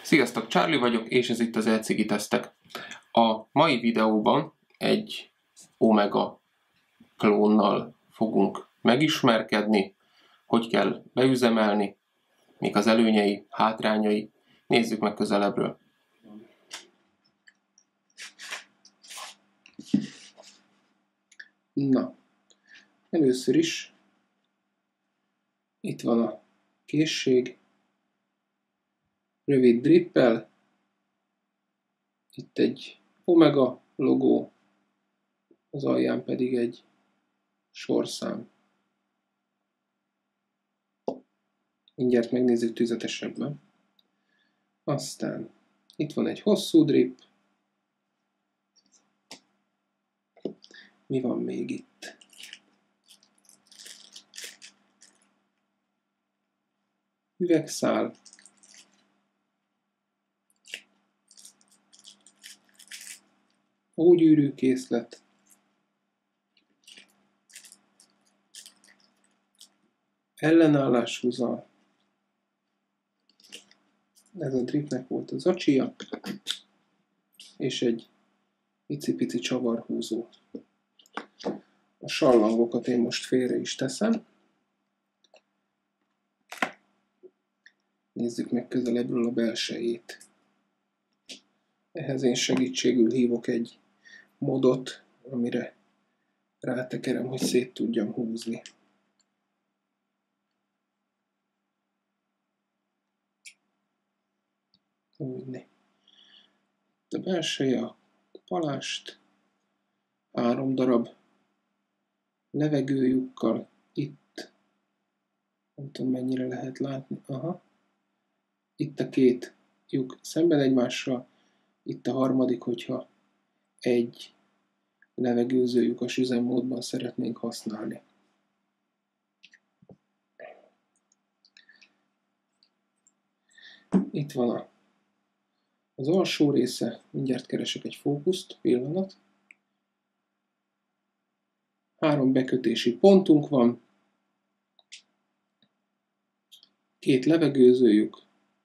Sziasztok, Charlie vagyok, és ez itt az e-cigi tesztek. A mai videóban egy Omega klónnal fogunk megismerkedni, hogy kell beüzemelni, mik az előnyei, hátrányai. Nézzük meg közelebbről. Na, először is itt van a készség, rövid drippel, itt egy Omega logó, az alján pedig egy sorszám. Mindjárt megnézzük tüzetesebben. Aztán itt van egy hosszú drip. Mi van még itt? Üvegszál. Ógyűrű készlet. Ellenállásúzal. Ez a dripnek volt az acsia. És egy icipici csavarhúzó. A sallangokat én most félre is teszem. Nézzük meg közelebbről a belsejét. Ehhez én segítségül hívok egy modot, amire rátekerem, hogy szét tudjam húzni. Úgyni. A belseje a palást, 3 darab levegőlyukkal itt, nem tudom mennyire lehet látni, itt a 2 lyuk szemben egymással, itt a harmadik, hogyha egy levegőző lyukas üzemmódban szeretnénk használni. Itt van az alsó része, mindjárt keresek egy fókuszt, pillanat. 3 bekötési pontunk van, 2 levegőzőlyuk.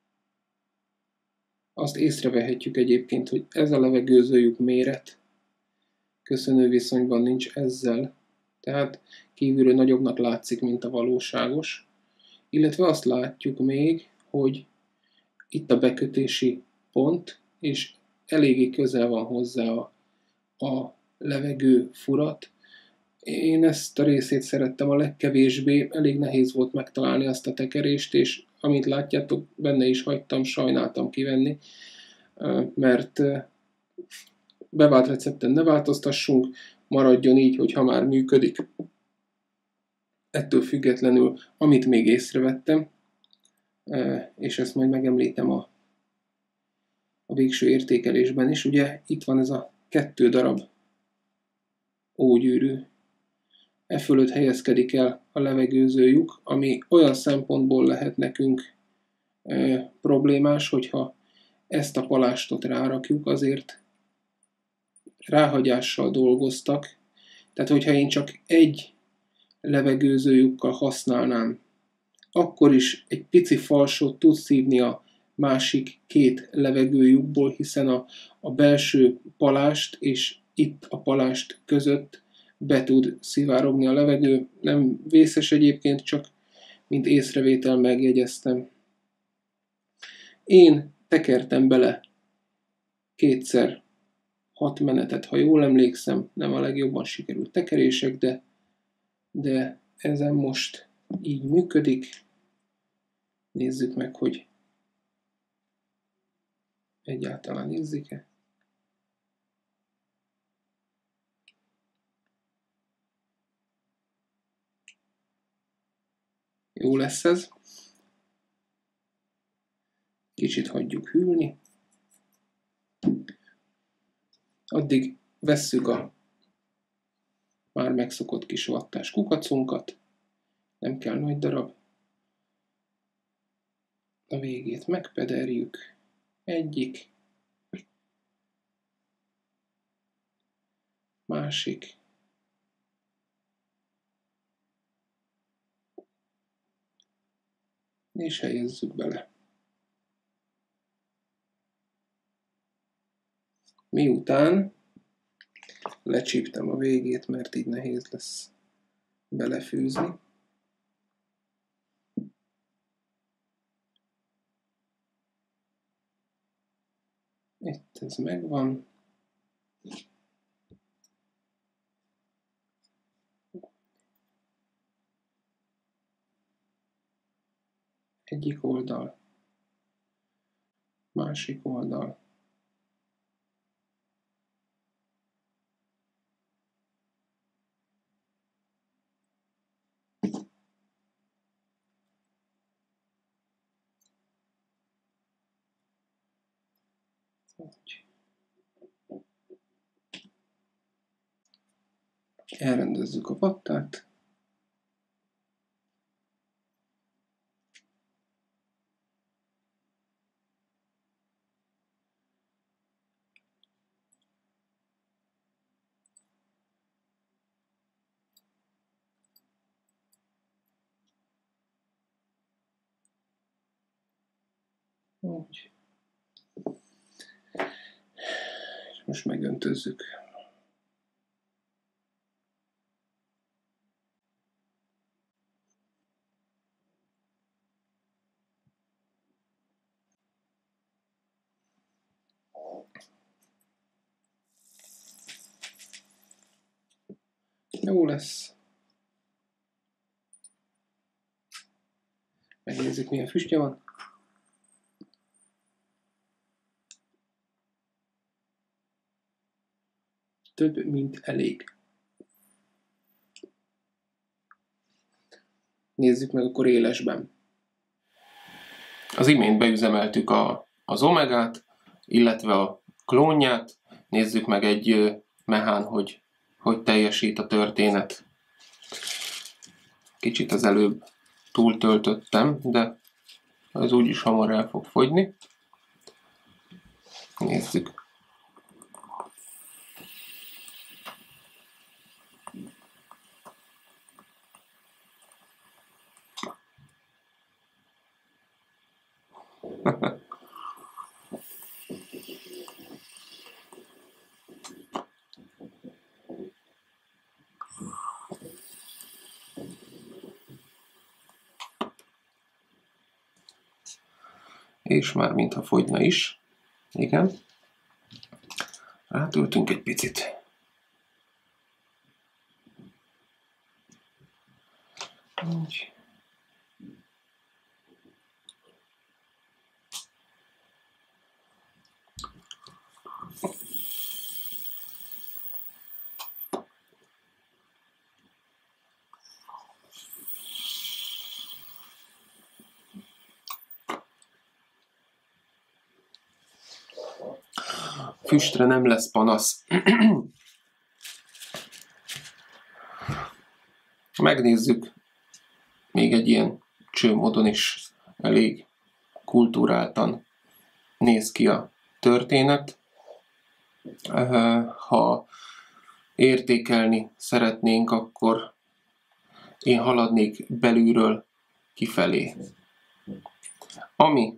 Azt észrevehetjük egyébként, hogy ez a levegőzőlyuk méret köszönő viszonyban nincs ezzel, tehát kívülről nagyobbnak látszik, mint a valóságos. Illetve azt látjuk még, hogy itt a bekötési pont, és eléggé közel van hozzá a levegő furat. Én ezt a részét szerettem a legkevésbé, elég nehéz volt megtalálni azt a tekerést, és amit látjátok, benne is hagytam, sajnáltam kivenni, mert bevált recepten ne változtassunk, maradjon így, hogyha már működik. Ettől függetlenül, amit még észrevettem, és ezt majd megemlítem a végső értékelésben is, ugye itt van ez a 2 darab ógyűrű. E fölött helyezkedik el a levegőző lyuk, ami olyan szempontból lehet nekünk problémás, hogyha ezt a palástot rárakjuk, azért ráhagyással dolgoztak, tehát hogyha én csak egy levegőző lyukkal használnám, akkor is egy pici falsot tud szívni a másik 2 levegőlyukból, hiszen a belső palást és itt a palást között be tud szivárogni a levegő. Nem vészes egyébként, csak mint észrevétel megjegyeztem. Én tekertem bele 2-szer 6 menetet, ha jól emlékszem, nem a legjobban sikerült tekerések, de ezen most így működik. Nézzük meg, hogy egyáltalán érzik-e. Jó lesz ez. Kicsit hagyjuk hűlni. Addig vesszük a már megszokott kis vattás kukacunkat. Nem kell nagy darab. A végét megpederjük. Egyik. Másik. És helyezzük bele. Miután lecsíptem a végét, mert így nehéz lesz belefűzni. Itt ez megvan. Egyik oldal, másik oldal. Elrendezzük a pattát. Úgy. És most megöntözzük. Jó lesz. Megnézzük, milyen füstje van. Több, mint elég. Nézzük meg akkor élesben. Az imént beüzemeltük az Omegát, illetve a klónját. Nézzük meg egy mehán, hogy teljesít a történet. Kicsit az előbb túltöltöttem, de ez úgyis hamar el fog fogyni. Nézzük. És már mintha fogyna is. Igen. Rátöltünk egy picit. Úgy. Füstre nem lesz panasz. Megnézzük, még egy ilyen csőmódon is elég kulturáltan néz ki a történet. Ha értékelni szeretnénk, akkor én haladnék belülről kifelé. Ami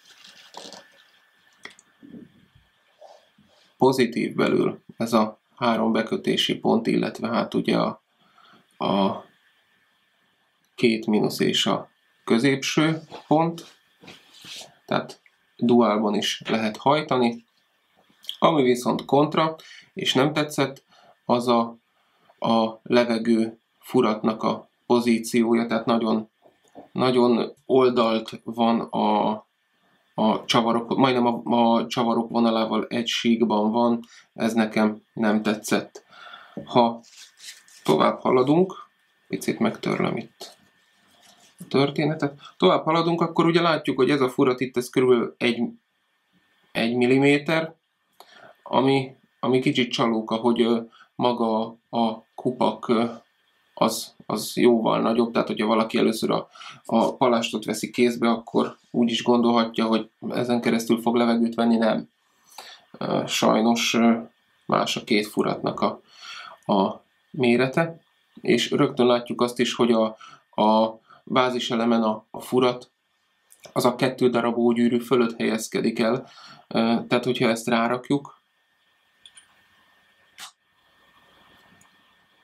pozitív belül, ez a 3 bekötési pont, illetve hát ugye a 2 mínusz és a középső pont, tehát duálban is lehet hajtani. Ami viszont kontra, és nem tetszett, az a levegő furatnak a pozíciója, tehát nagyon oldalt van a csavarok, majdnem a csavarok vonalával egy síkban van, ez nekem nem tetszett. Ha tovább haladunk, picit megtörlöm itt a történetet, tovább haladunk, akkor ugye látjuk, hogy ez a furat itt, ez körülbelül 1 milliméter, ami kicsit csalóka, hogy maga a kupak az jóval nagyobb, tehát hogyha valaki először a palástot veszi kézbe, akkor úgy is gondolhatja, hogy ezen keresztül fog levegőt venni, nem. Sajnos más a 2 furatnak a mérete, és rögtön látjuk azt is, hogy a báziselemen a furat az a 2 darab ógyűrű fölött helyezkedik el, tehát hogyha ezt rárakjuk,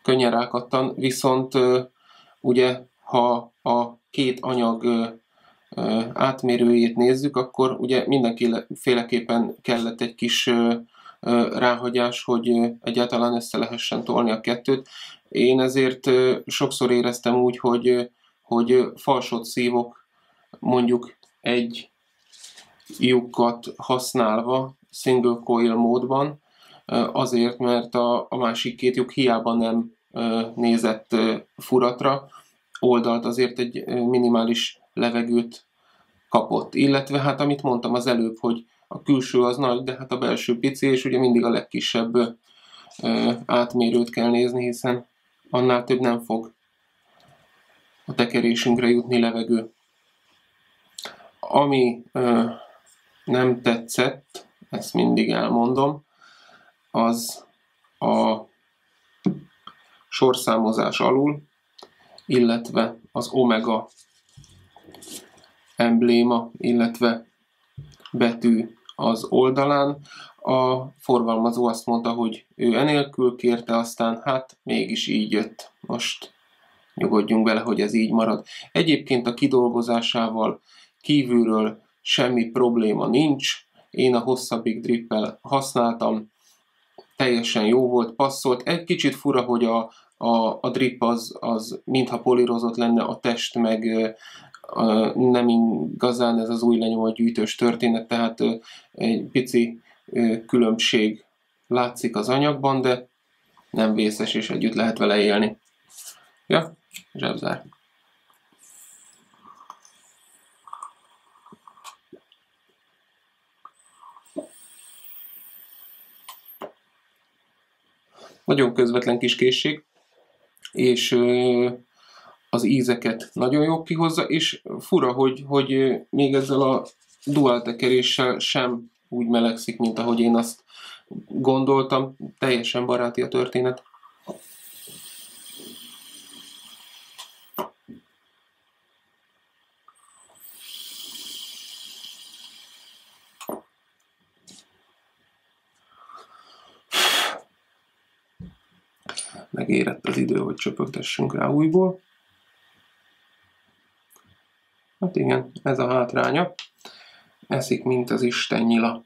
könnyen rákattan, viszont ugye ha a két anyag átmérőjét nézzük, akkor ugye mindenféleképpen kellett egy kis ráhagyás, hogy egyáltalán össze lehessen tolni a kettőt. Én ezért sokszor éreztem úgy, hogy falsot szívok mondjuk egy lyukat használva single coil módban, azért, mert a másik két lyuk hiába nem nézett furatra, oldalt azért egy minimális levegőt kapott. Illetve hát amit mondtam az előbb, hogy a külső az nagy, de hát a belső pici, és ugye mindig a legkisebb átmérőt kell nézni, hiszen annál több nem fog a tekerésünkre jutni levegő. Ami nem tetszett, ezt mindig elmondom, az a sorszámozás alul, illetve az omega embléma, illetve betű az oldalán. A forgalmazó azt mondta, hogy ő enélkül kérte, aztán hát mégis így jött. Most nyugodjunk bele, hogy ez így marad. Egyébként a kidolgozásával kívülről semmi probléma nincs. Én a hosszabbik drippel használtam, teljesen jó volt, passzolt. Egy kicsit fura, hogy a drip az mintha polírozott lenne, a test meg nem igazán, ez az új lenyomat gyűjtős történet, tehát egy pici különbség látszik az anyagban, de nem vészes, és együtt lehet vele élni. Ja, zsebzár. Nagyon közvetlen kis készség, és az ízeket nagyon jól kihozza, és fura, hogy még ezzel a dual tekeréssel sem úgy melegszik, mint ahogy én azt gondoltam. Teljesen baráti a történet. Megérett az idő, hogy csöpögtessünk rá újból. Hát igen, ez a hátránya. Eszik, mint az Isten nyila.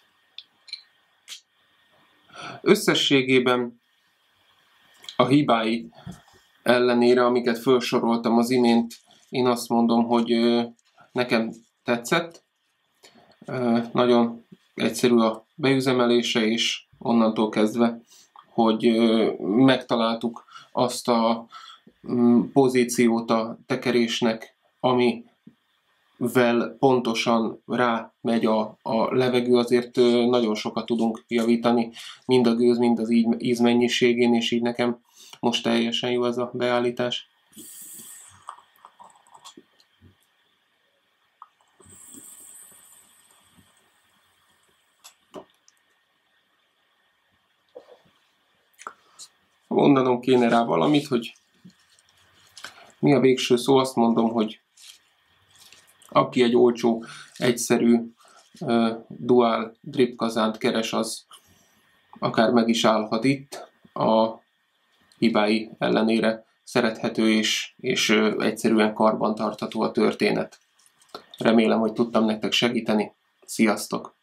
Összességében a hibái ellenére, amiket felsoroltam az imént, én azt mondom, hogy nekem tetszett. Nagyon egyszerű a beüzemelése, és onnantól kezdve, hogy megtaláltuk azt a pozíciót a tekerésnek, amivel pontosan rámegy a levegő, azért nagyon sokat tudunk javítani, mind a gőz, mind az ízmennyiségén, és így nekem most teljesen jó ez a beállítás. Mondanom kéne rá valamit, hogy mi a végső szó, azt mondom, hogy aki egy olcsó, egyszerű dual drip kazánt keres, az akár meg is állhat itt. A hibái ellenére szerethető és egyszerűen karbantartható a történet. Remélem, hogy tudtam nektek segíteni. Sziasztok!